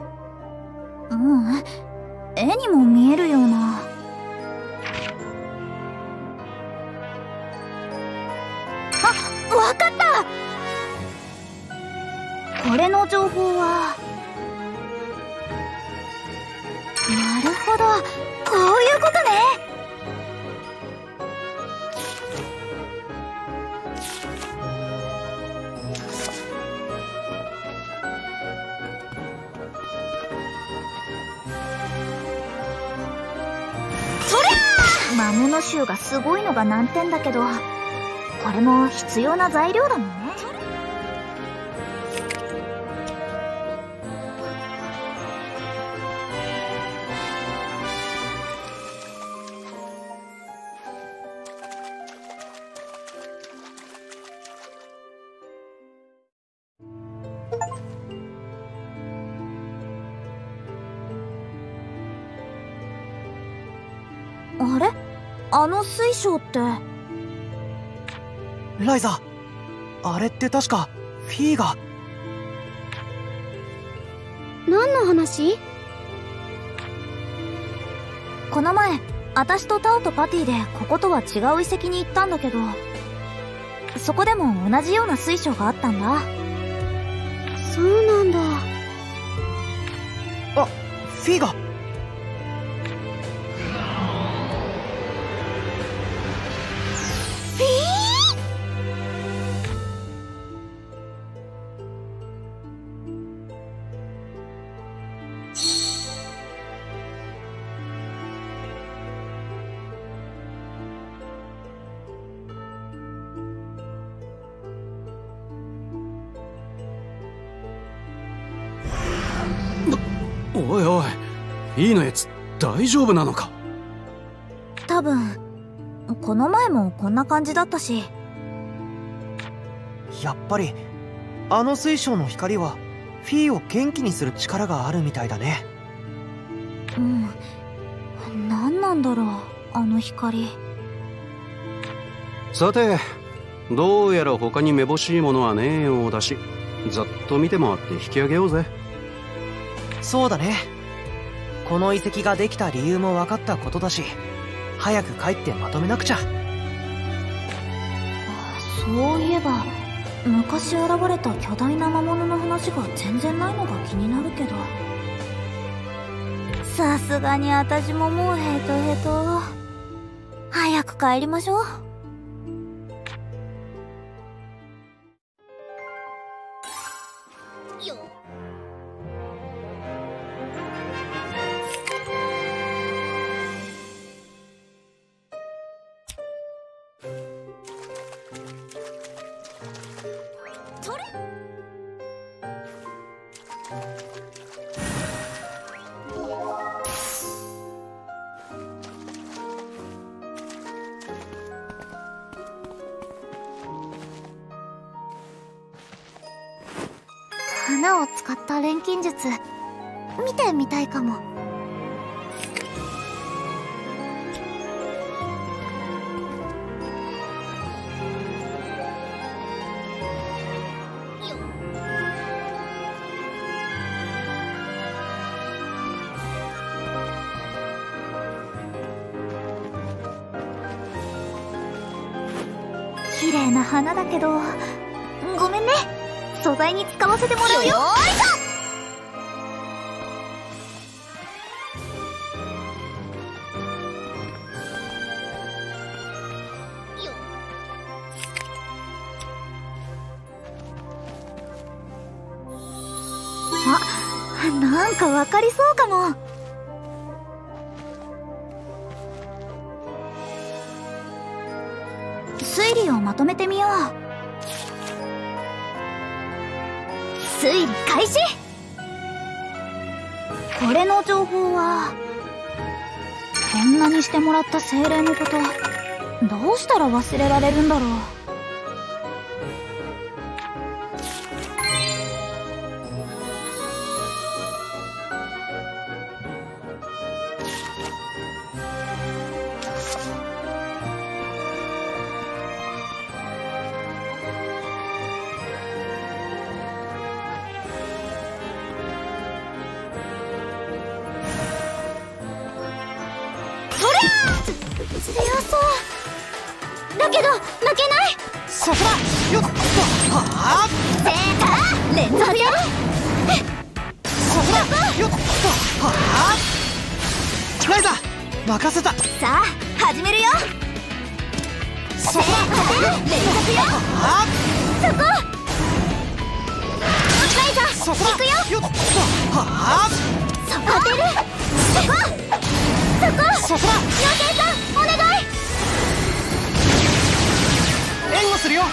絵にも見えるような。あ、わかった！これの情報はなるほど、こういうことね。魔物臭がすごいのが難点だけど、これも必要な材料だもんね。あれ？あの水晶って。 ライザ、あれって確かフィーが。 何の話？ この前私とタオとパティでこことは違う遺跡に行ったんだけど、そこでも同じような水晶があったんだ。 そうなんだ。 あ、フィーが。 おいおい、いいのやつ大丈夫なのか？ 多分この前もこんな感じだったし。 やっぱりあの水晶の光はフィーを元気にする力があるみたいだね。 何なんだろう、あの光。 さて、どうやら他にめぼしいものはねえようだし、ざっと見て回って引き上げようぜ。 そうだね。この遺跡ができた理由も分かったことだし、早く帰ってまとめなくちゃ。 そういえば昔現れた巨大な魔物の話が全然ないのが気になるけど、さすがに私ももうヘトヘト。早く帰りましょう。花を使った錬金術見てみたいかも。綺麗な花だけどごめんね、素材に使わせてもらうよ。あ、なんかわかりそうかも。 推理をまとめてみよう。推理開始。これの情報は、こんなにしてもらった精霊のこと、どうしたら忘れられるんだろう。強そうだけど負けない。 そこだよっとはあセーター連続よ。 そこだよっとはあライザ任せた。 さあ始めるよ。 そこだ連続よ。 はあそこライザそこだ行くよ。 よっとはあそこ当てる。そこそこだ妖精さんお願い。 援護するよ。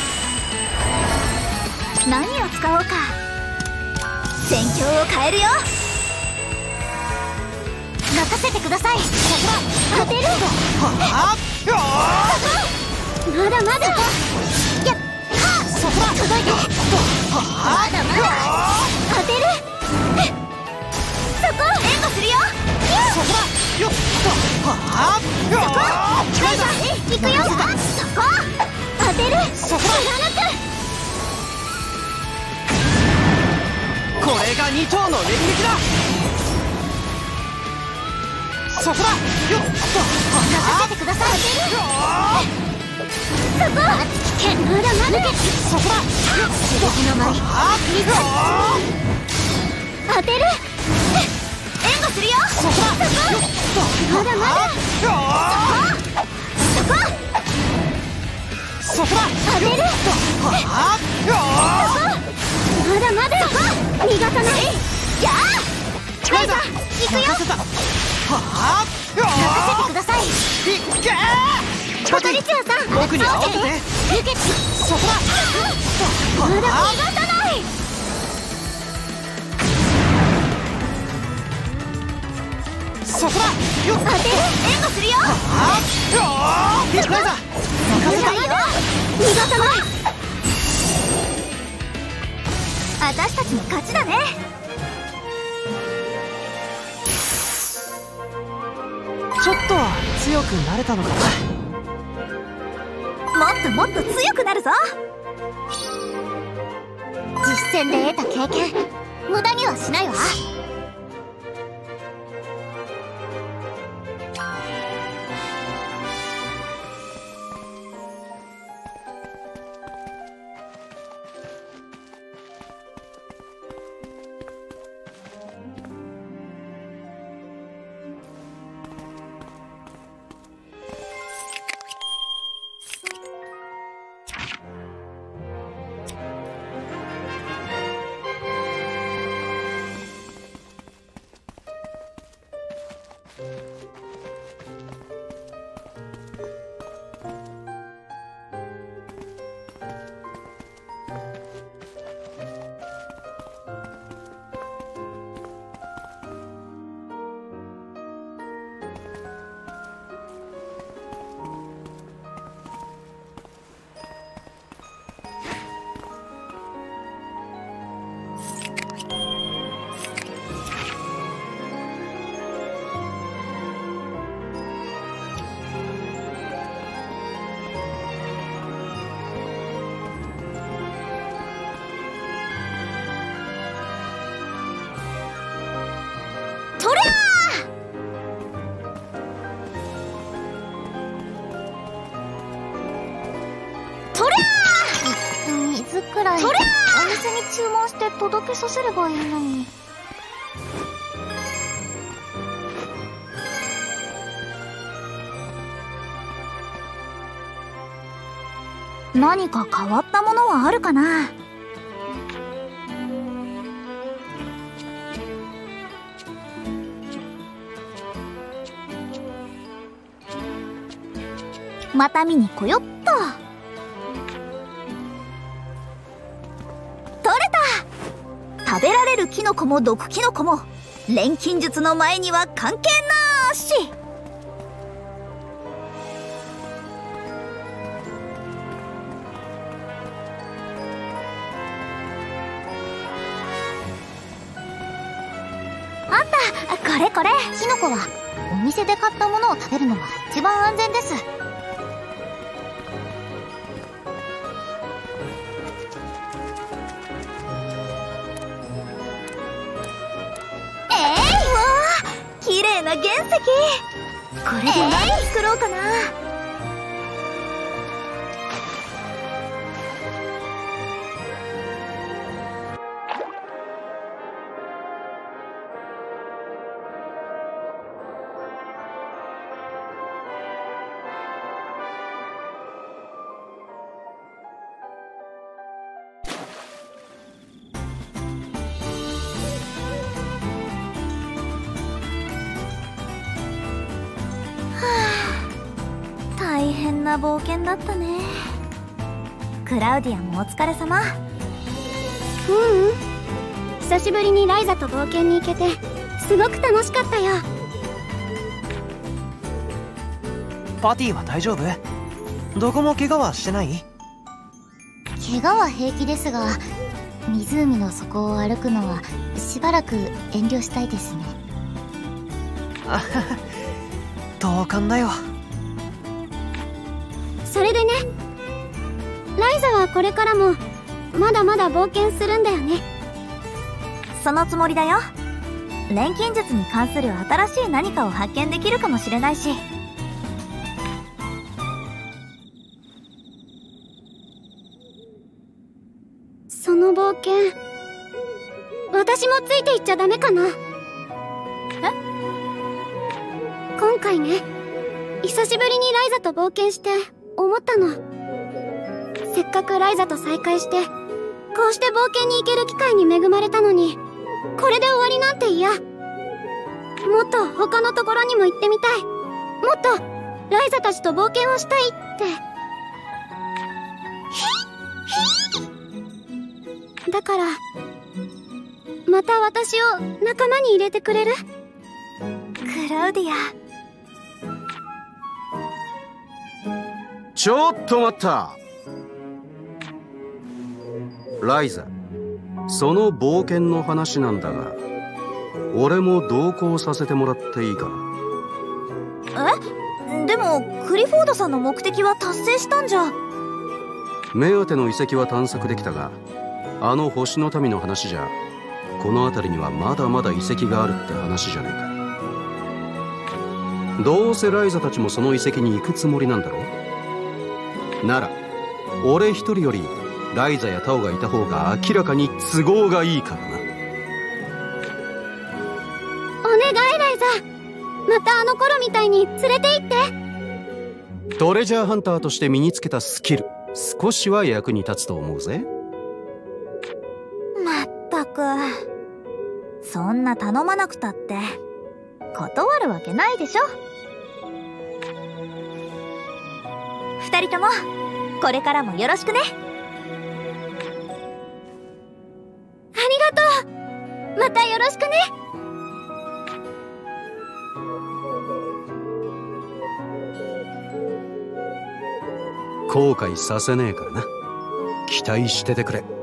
何を使おうか。戦況を変えるよ。任せてください。当てる。 はあよまだまだ。やっはそこだ届いて。 はまだまだ当てる。そこ援護するよ。 そこだよっとはあライザ行くよ。そこ当てる。 そこだ貫く。 これが2頭の連撃だ。そこだよっと任せてください。そこ危険。まだまだ。 そこだよっ刺激の舞当てる。援護するよ。 そこだよっとまだまだ。そこそこだ当てる。 はあまだまだ。逃がさない。やあライザ行くよ。 任せたはあ任せてください。 いっけーパトリシアさん僕に合わせて輸血。 そこだまだ逃がはさない。 そこだよっ当てる。援護するよ。 はあライザ任せた逃がさない。私たちの勝ちだね。 ちょっと強くなれたのかな。 もっともっと強くなるぞ。実戦で得た経験無駄にはしないわ。水くらいお店に注文して届けさせればいいのに。何か変わったものはあるかな。 また見に来よっと。取れた。食べられるキノコも毒キノコも錬金術の前には関係なーし。あった、これこれ。キノコはお店で買ったものを食べるのが一番安全です。綺麗な原石。これで何作ろうかな。大変な冒険だったね。クラウディアもお疲れ様。 久しぶりにライザと冒険に行けてすごく楽しかったよ。 パティは大丈夫？どこも怪我はしてない？ 怪我は平気ですが、湖の底を歩くのはしばらく遠慮したいですね。 あはは、同感だよ。 それでね、ライザはこれからもまだまだ冒険するんだよね。 そのつもりだよ。錬金術に関する新しい何かを発見できるかもしれないし。 その冒険、私もついていっちゃダメかな。今回ね、久しぶりにライザと冒険して思ったの。せっかくライザと再会してこうして冒険に行ける機会に恵まれたのに、これで終わりなんて嫌。もっと他のところにも行ってみたい。もっとライザたちと冒険をしたいって。だからまた私を仲間に入れてくれる？ クラウディア。 ちょっと待った。ライザ、その冒険の話なんだが、俺も同行させてもらっていいかな。 え？でもクリフォードさんの目的は達成したんじゃ。 目当ての遺跡は探索できたが、あの星の民の話じゃこの辺りにはまだまだ遺跡があるって話じゃねえか。どうせライザたちもその遺跡に行くつもりなんだろう。なら俺一人よりライザやタオがいた方が明らかに都合がいいからな。 お願いライザ、またあの頃みたいに連れて行って。 トレジャーハンターとして身につけたスキル、少しは役に立つと思うぜ。 まったく、そんな頼まなくたって断るわけないでしょ。二人ともこれからもよろしくね。 ありがとう。またよろしくね。 後悔させねえからな。期待しててくれ。